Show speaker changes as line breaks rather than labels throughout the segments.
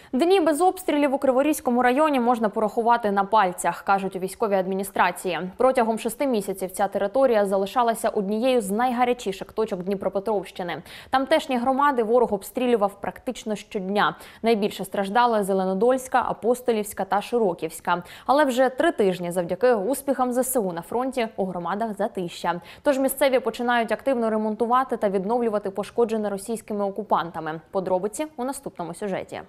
Дні без обстрілів у Криворізькому районі можна порахувати на пальцях, кажуть у військовій адміністрації. Протягом 6 місяців ця територія залишалася однією з найгарячіших точок Дніпропетровщини. Тамтешні громади ворог обстрілював практично щодня. Найбільше страждали Зеленодольська, Апостолівська та Широківська. Але вже 3 тижні завдяки успіхам ЗСУ на фронті у громадах затища. Тож місцеві починають активно ремонтувати та відновлювати пошкоджене російськими окупантами. Подробиці у наступному сюжеті.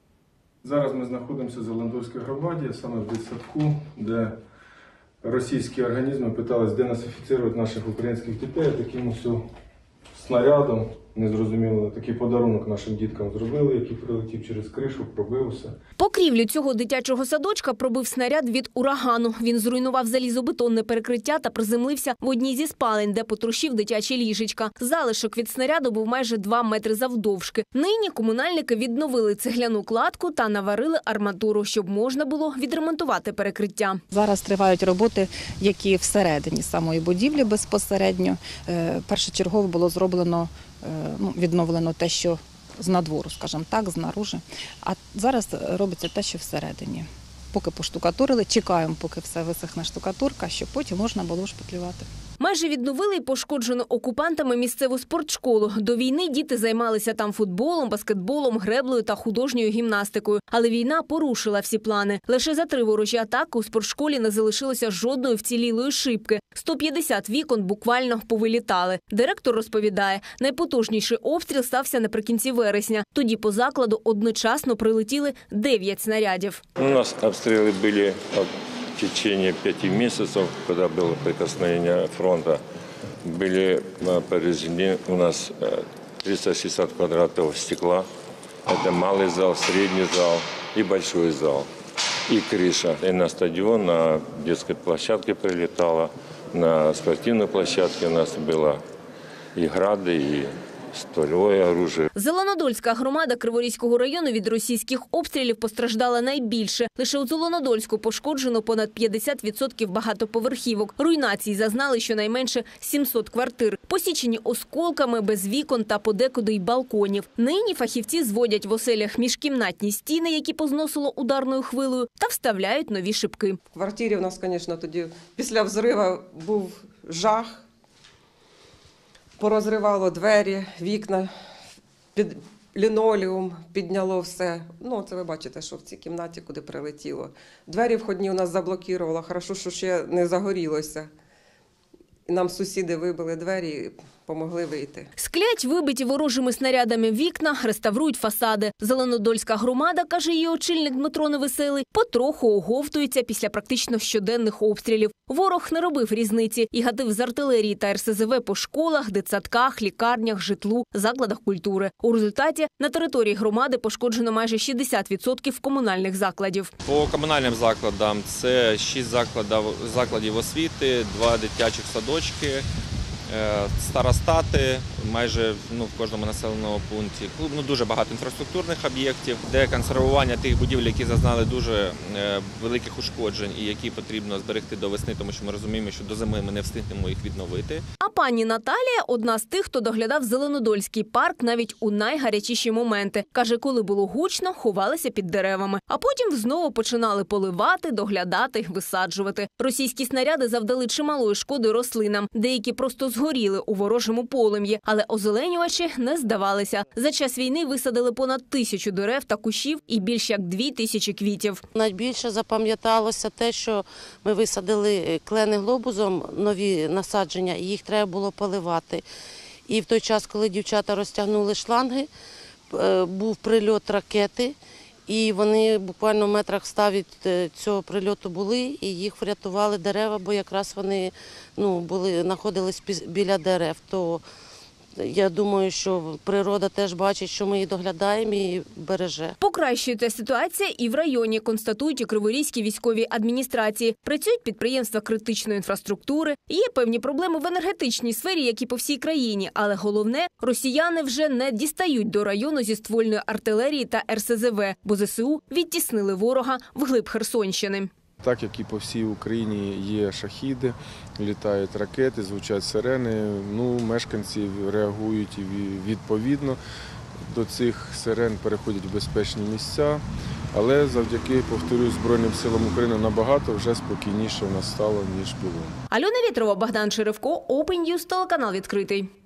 Зараз ми знаходимося в Зеленодольській громаді, саме в дитсадку, де російські організми питались денацифіцирувати наших українських дітей. Таким ось снарядом, незрозуміло, такий подарунок нашим діткам зробили, який прилетів через кришу, пробився.
Покрівлю цього дитячого садочка пробив снаряд від урагану. Він зруйнував залізобетонне перекриття та приземлився в одній зі спалень, де потрощив дитячі ліжечка. Залишок від снаряду був майже 2 метри завдовжки. Нині комунальники відновили цегляну кладку та наварили арматуру, щоб можна було відремонтувати перекриття.
Зараз тривають роботи, які всередині самої будівлі безпосередньо. Першочергово було зроблено, відновлено те, що з надвору, скажімо так, знаружи. А зараз робиться те, що всередині. Поки поштукатурили, чекаємо, поки все висохне штукатурка, щоб потім можна було шпаклювати.
Майже відновили й пошкоджену окупантами місцеву спортшколу. До війни діти займалися там футболом, баскетболом, греблею та художньою гімнастикою. Але війна порушила всі плани. Лише за 3 ворожі атаки у спортшколі не залишилося жодної вцілілої шибки. 150 вікон буквально повилітали. Директор розповідає, найпотужніший обстріл стався наприкінці вересня. Тоді по закладу одночасно прилетіли 9 снарядів.
У нас обстріли були в течение 5 месяцев, когда было прикосновение фронта, были повреждены у нас 360 квадратов стекла. Это малый зал, средний зал и большой зал. И крыша. И на стадион, на детской площадке прилетала, на спортивной площадке у нас было и грады, и ствольне оружие.
Зеленодольська громада Криворізького району від російських обстрілів постраждала найбільше. Лише у Зеленодольську пошкоджено понад 50% багатоповерхівок. Руйнації зазнали щонайменше 700 квартир. Посічені осколками, без вікон та подекуди й балконів. Нині фахівці зводять в оселях міжкімнатні стіни, які позносило ударною хвилею, та вставляють нові шибки.
В квартирі у нас, звісно, тоді після взриву був жах. Порозривало двері, вікна, під лінолеум підняло все. Це ви бачите, що в цій кімнаті, куди прилетіло. Двері входні у нас заблокувало, хорошо, що ще не загорілося. І нам сусіди вибили двері і помогли вийти.
Склять вибиті ворожими снарядами вікна, реставрують фасади. Зеленодольська громада, каже її очільник Дмитро Невеселий, потроху оговтується після практично щоденних обстрілів. Ворог не робив різниці і гатив з артилерії та РСЗВ по школах, дитсадках, лікарнях, житлу, закладах культури. У результаті на території громади пошкоджено майже 60% комунальних закладів.
По комунальним закладам це 6 закладів освіти, 2 дитячих садочки, старостати, майже в кожному населеному пункті. Дуже багато інфраструктурних об'єктів, де консервування тих будівель, які зазнали дуже великих ушкоджень і які потрібно зберегти до весни, тому що ми розуміємо, що до зими ми не встигнемо їх відновити.
А пані Наталія – одна з тих, хто доглядав Зеленодольський парк навіть у найгарячіші моменти. Каже, коли було гучно, ховалися під деревами. А потім знову починали поливати, доглядати, висаджувати. Російські снаряди завдали чималої шкоди рослинам. Деякі просто згоріли у ворожому полум'ї. Але озеленювачі не здавалися. За час війни висадили понад 1000 дерев та кущів і більш як 2000 квітів.
Найбільше запам'яталося те, що ми висадили клени глобусом, нові насадження, і їх треба було поливати. І в той час, коли дівчата розтягнули шланги, був прильот ракети, і вони буквально в метрах 100 від цього прильоту були, і їх врятували дерева, бо якраз вони знаходились біля дерев. То я думаю, що природа теж бачить, що ми її доглядаємо і береже.
Покращується ситуація і в районі, констатують у Криворізькій військовій адміністрації. Працюють підприємства критичної інфраструктури. Є певні проблеми в енергетичній сфері, як і по всій країні. Але головне, росіяни вже не дістають до району зі ствольної артилерії та РСЗВ, бо ЗСУ відтіснили ворога вглиб Херсонщини.
Так як і по всій Україні є шахіди, літають ракети, звучать сирени, мешканці реагують відповідно. до цих сирен переходять в безпечні місця. Але завдяки, повторюю, Збройним силам України набагато вже спокійніше в нас стало, ніж було.
Альона Вєтрова, Богдан Черевко, Open News, телеканал «Відкритий».